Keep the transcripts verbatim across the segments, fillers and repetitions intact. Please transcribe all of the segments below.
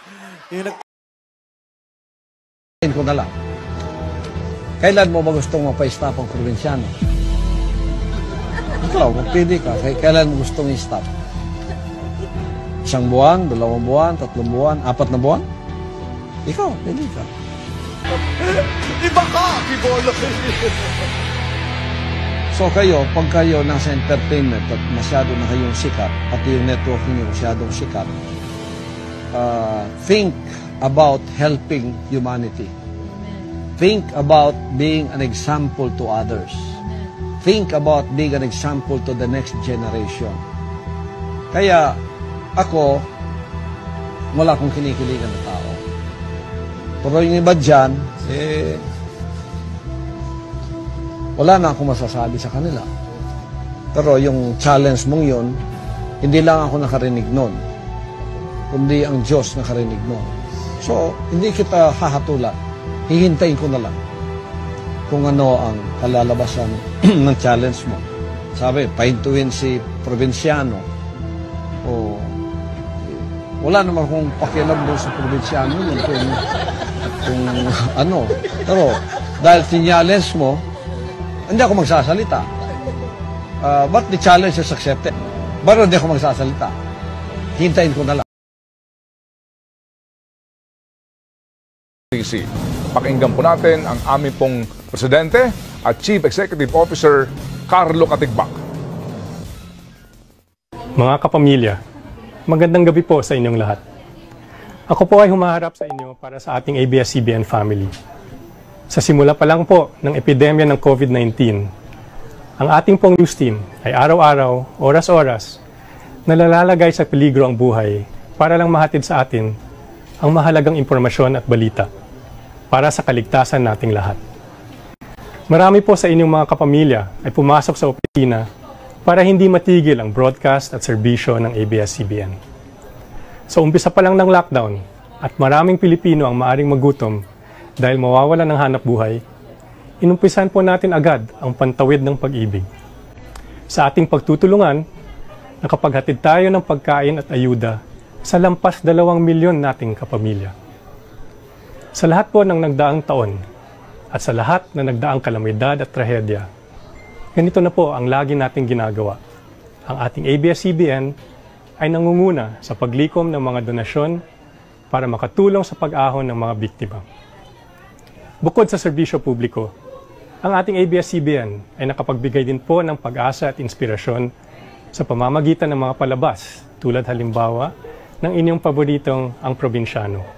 Yung nag... ko na lang. Kailan mo ba gustong mapa-stop ang probinsyano? Ikaw, magpili ka. Kailan mo gustong i-stop? Isang buwan, dalawang buwan, tatlong buwan, apat na buwan? Ikaw, pili ka. Iba ka! Ibolo! So kayo, pag kayo nasa entertainment at masyado na kayong sikat, pati yung networking nyo masyadong sikat, uh, think about helping humanity. Think about being an example to others. Think about being an example to the next generation. Kaya, ako, wala akong kinikiligan na tao. Pero yung iba dyan, eh, wala na akong masasabi sa kanila. Pero yung challenge mong yun, hindi lang ako nakarinig nun, kundi ang Diyos nakarinig nun. So, hindi kita hahatulan. Hihintayin ko na lang kung ano ang kalalabasan ng challenge mo. Sabi, pahintuin si probinsyano. O, wala naman akong pakialam doon sa probinsyano yun kung, kung ano. Pero, dahil challenge mo, hindi ako magsasalita. Uh, but the challenge is accepted. Pero hindi ako magsasalita. Hintayin ko na lang. Pakinggan po natin ang aming pong Presidente at Chief Executive Officer, Carlo Katigbak. Mga kapamilya, magandang gabi po sa inyong lahat. Ako po ay humaharap sa inyo para sa ating A B S C B N family. Sa simula pa lang po ng epidemya ng COVID nineteen, ang ating pong news team ay araw-araw, oras-oras, nalalalagay sa peligro ang buhay para lang mahatid sa atin ang mahalagang impormasyon at balita para sa kaligtasan nating lahat. Marami po sa inyong mga kapamilya ay pumasok sa opisina para hindi matigil ang broadcast at serbisyo ng A B S C B N. Sa umpisa pa lang ng lockdown at maraming Pilipino ang maaring magutom dahil mawawala ng hanap buhay, inumpisan po natin agad ang pantawid ng pag-ibig. Sa ating pagtutulungan, nakapaghatid tayo ng pagkain at ayuda sa lampas dalawang milyon nating kapamilya. Sa lahat po ng nagdaang taon at sa lahat na nagdaang kalamidad at trahedya, ganito na po ang lagi nating ginagawa. Ang ating A B S C B N ay nangunguna sa paglikom ng mga donasyon para makatulong sa pag-ahon ng mga biktima. Bukod sa serbisyo publiko, ang ating A B S C B N ay nakapagbigay din po ng pag-asa at inspirasyon sa pamamagitan ng mga palabas tulad halimbawa ng inyong paboritong Ang Probinsyano.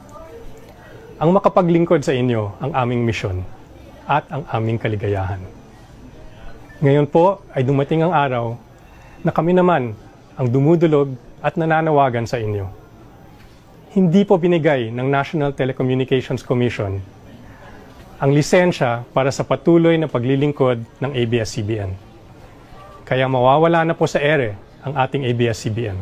Ang makapaglingkod sa inyo ang aming misyon at ang aming kaligayahan. Ngayon po ay dumating ang araw na kami naman ang dumudulog at nananawagan sa inyo. Hindi po binigay ng National Telecommunications Commission ang lisensya para sa patuloy na paglilingkod ng A B S C B N. Kaya mawawala na po sa ere ang ating A B S C B N.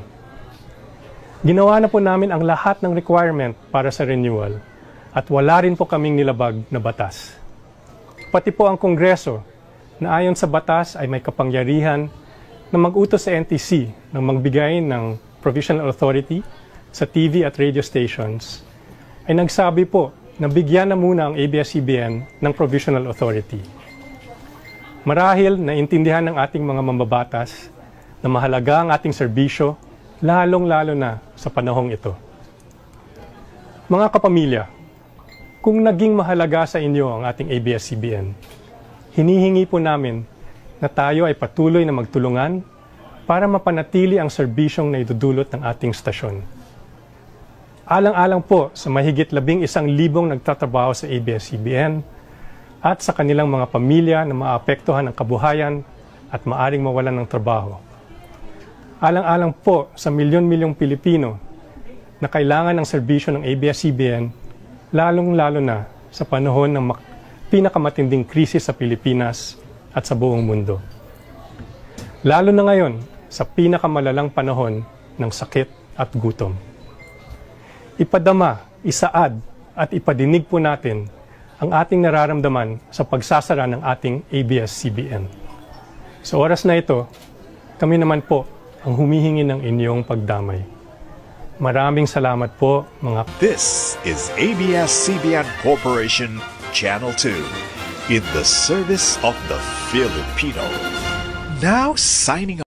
Ginawa na po namin ang lahat ng requirement para sa renewal at wala rin po kaming nilabag na batas. Pati po ang Kongreso na ayon sa batas ay may kapangyarihan na mag-utos sa N T C na magbigay ng provisional authority sa T V at radio stations ay nagsabi po na bigyan na muna ang A B S C B N ng provisional authority. Marahil naintindihan ng ating mga mambabatas na mahalaga ang ating serbisyo lalong-lalo na sa panahong ito. Mga kapamilya, kung naging mahalaga sa inyo ang ating A B S C B N, hinihingi po namin na tayo ay patuloy na magtulungan para mapanatili ang serbisyong naidudulot ng ating stasyon. Alang-alang po sa mahigit labing isang libong nagtatrabaho sa A B S C B N at sa kanilang mga pamilya na maapektuhan ng kabuhayan at maaring mawalan ng trabaho. Alang-alang po sa milyon-milyong Pilipino na kailangan ng serbisyo ng A B S C B N, lalong-lalo na sa panahon ng pinakamatinding krisis sa Pilipinas at sa buong mundo. Lalo na ngayon sa pinakamalalang panahon ng sakit at gutom. Ipadama, isaad at ipadinig po natin ang ating nararamdaman sa pagsasara ng ating A B S C B N. Sa oras na ito, kami naman po ang humihingi ng inyong pagdamay. Maraming salamat po, mga This is A B S C B N Corporation Channel two, in the service of the Filipino. Now signing